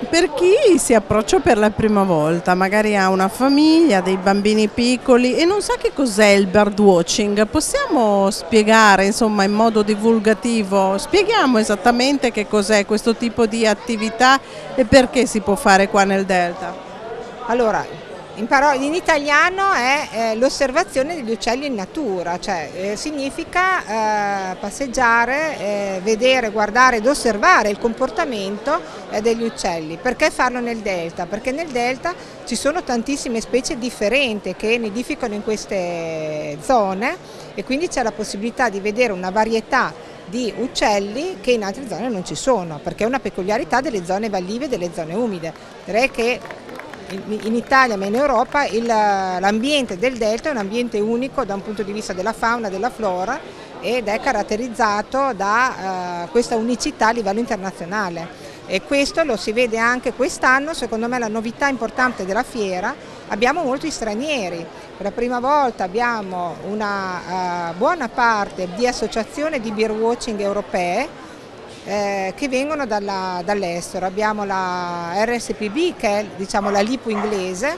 Per chi si approccia per la prima volta, magari ha una famiglia, dei bambini piccoli e non sa che cos'è il birdwatching, possiamo spiegare, insomma, in modo divulgativo, spieghiamo esattamente che cos'è questo tipo di attività e perché si può fare qua nel Delta? Allora, in italiano è l'osservazione degli uccelli in natura, cioè significa passeggiare, vedere, guardare ed osservare il comportamento degli uccelli. Perché farlo nel delta? Perché nel delta ci sono tantissime specie differenti che nidificano in queste zone e quindi c'è la possibilità di vedere una varietà di uccelli che in altre zone non ci sono, perché è una peculiarità delle zone vallive e delle zone umide. Direi che in Italia ma in Europa l'ambiente del delta è un ambiente unico da un punto di vista della fauna e della flora ed è caratterizzato da questa unicità a livello internazionale e questo lo si vede anche quest'anno. Secondo me la novità importante della fiera, abbiamo molti stranieri, per la prima volta abbiamo una buona parte di associazioni di birdwatching europee che vengono dall'estero. Abbiamo la RSPB che è, diciamo, la LIPU inglese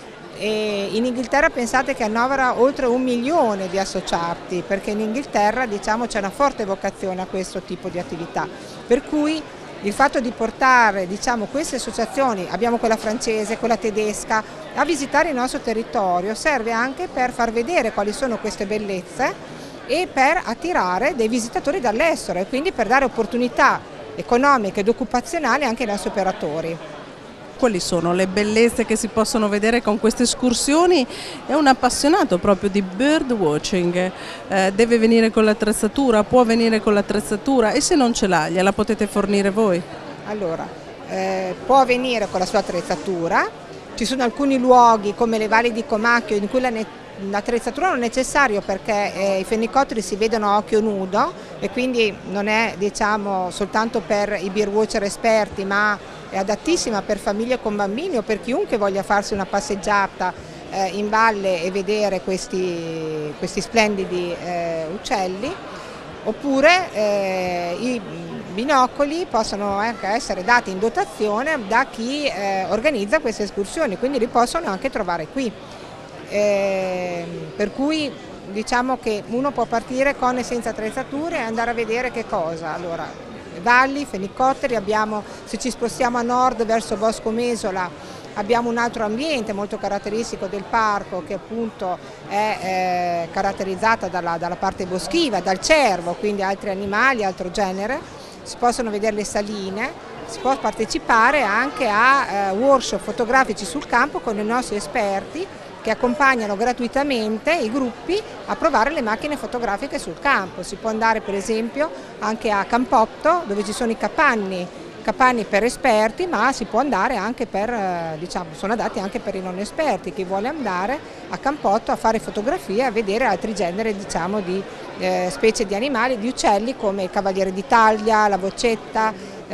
e in Inghilterra pensate che annovera oltre 1 milione di associati, perché in Inghilterra, diciamo, c'è una forte vocazione a questo tipo di attività, per cui il fatto di portare, diciamo, queste associazioni, abbiamo quella francese, quella tedesca, a visitare il nostro territorio serve anche per far vedere quali sono queste bellezze e per attirare dei visitatori dall'estero e quindi per dare opportunità economiche ed occupazionali anche ai nostri operatori. Quali sono le bellezze che si possono vedere con queste escursioni? È un appassionato proprio di birdwatching, deve venire con l'attrezzatura, può venire con l'attrezzatura e se non ce l'ha gliela potete fornire voi? Allora, può venire con la sua attrezzatura, ci sono alcuni luoghi come le valli di Comacchio in cui l'attrezzatura non è necessaria perché i fenicotteri si vedono a occhio nudo e quindi non è, diciamo, soltanto per i birdwatcher esperti, ma è adattissima per famiglie con bambini o per chiunque voglia farsi una passeggiata in valle e vedere questi splendidi uccelli. Oppure i binocoli possono anche essere dati in dotazione da chi organizza queste escursioni, quindi li possono anche trovare qui. Per cui diciamo che uno può partire con e senza attrezzature e andare a vedere che cosa. Allora, valli, fenicotteri, abbiamo, se ci spostiamo a nord verso Bosco Mesola, abbiamo un altro ambiente molto caratteristico del parco che appunto è caratterizzata dalla parte boschiva, dal cervo, quindi altri animali, altro genere. Si possono vedere le saline, si può partecipare anche a workshop fotografici sul campo con i nostri esperti che accompagnano gratuitamente i gruppi a provare le macchine fotografiche sul campo. Si può andare per esempio anche a Campotto dove ci sono i capanni per esperti, ma si può andare anche per, diciamo, sono adatti anche per i non esperti, chi vuole andare a Campotto a fare fotografie, a vedere altri generi, diciamo, di specie di animali, di uccelli come il cavaliere d'Italia, la vocetta,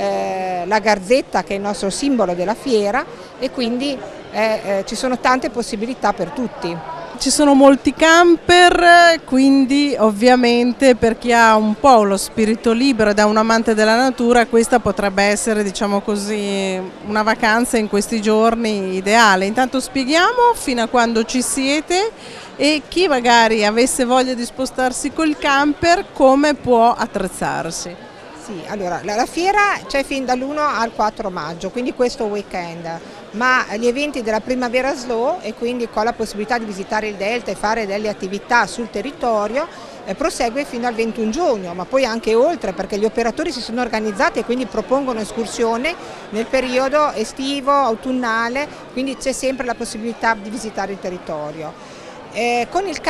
la garzetta che è il nostro simbolo della fiera e quindi ci sono tante possibilità per tutti. Ci sono molti camper, quindi ovviamente per chi ha un po' lo spirito libero ed è un amante della natura, questa potrebbe essere, diciamo così, una vacanza in questi giorni ideale. Intanto spieghiamo fino a quando ci siete e chi magari avesse voglia di spostarsi col camper come può attrezzarsi. Sì, allora la fiera c'è fin dall'1 al 4 maggio, quindi questo weekend, ma gli eventi della Primavera Slow e quindi con la possibilità di visitare il Delta e fare delle attività sul territorio prosegue fino al 21 giugno, ma poi anche oltre perché gli operatori si sono organizzati e quindi propongono escursioni nel periodo estivo, autunnale, quindi c'è sempre la possibilità di visitare il territorio. Con il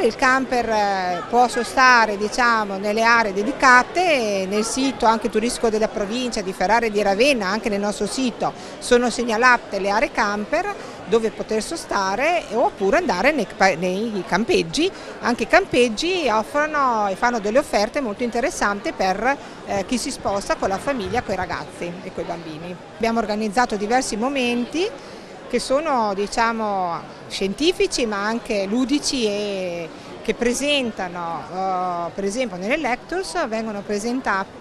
camper può sostare, diciamo, nelle aree dedicate, nel sito anche turistico della provincia di Ferrara e di Ravenna, anche nel nostro sito sono segnalate le aree camper dove poter sostare oppure andare nei campeggi. Anche i campeggi offrono e fanno delle offerte molto interessanti per chi si sposta con la famiglia, con i ragazzi e con i bambini. Abbiamo organizzato diversi momenti che sono, diciamo, scientifici ma anche ludici e che presentano, per esempio nelle lectures vengono presentati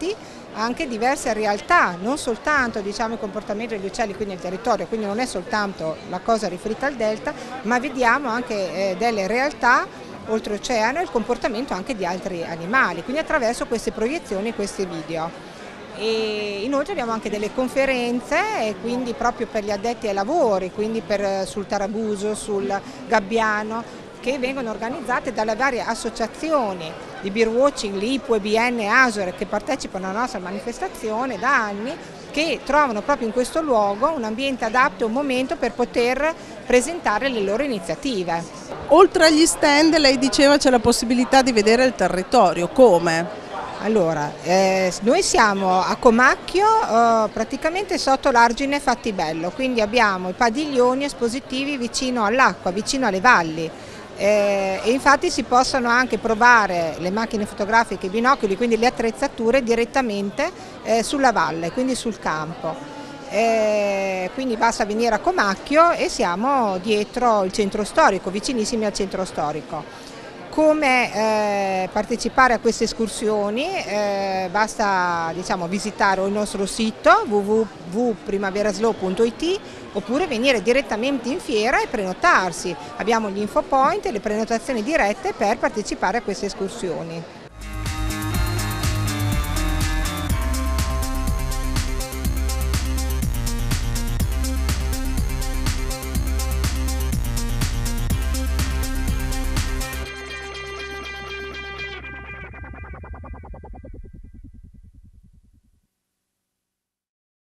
anche diverse realtà, non soltanto diciamo, il comportamento degli uccelli qui nel territorio, quindi non è soltanto la cosa riferita al delta, ma vediamo anche delle realtà oltreoceano e il comportamento anche di altri animali, quindi attraverso queste proiezioni, questi video. E inoltre abbiamo anche delle conferenze, e quindi proprio per gli addetti ai lavori, quindi sul Tarabuso, sul Gabbiano, che vengono organizzate dalle varie associazioni di birdwatching, l'IPU, EBN e ASOR, che partecipano alla nostra manifestazione da anni, che trovano proprio in questo luogo un ambiente adatto e un momento per poter presentare le loro iniziative. Oltre agli stand, lei diceva c'è la possibilità di vedere il territorio, come? Allora, noi siamo a Comacchio, praticamente sotto l'Argine Fattibello, quindi abbiamo i padiglioni espositivi vicino all'acqua, vicino alle valli. E infatti si possono anche provare le macchine fotografiche, i binocoli, quindi le attrezzature direttamente sulla valle, quindi sul campo. Quindi basta venire a Comacchio e siamo dietro il centro storico, vicinissimi al centro storico. Come partecipare a queste escursioni? Basta visitare il nostro sito www.primaveraslow.it oppure venire direttamente in fiera e prenotarsi. Abbiamo gli info point e le prenotazioni dirette per partecipare a queste escursioni.